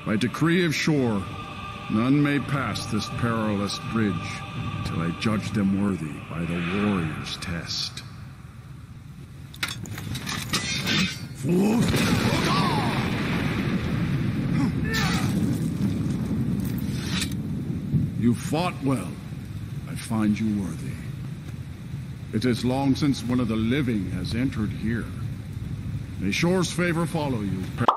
By decree of shore, none may pass this perilous bridge till I judge them worthy by the warrior's test. You fought well. I find you worthy. It is long since one of the living has entered here. May shore's favor follow you.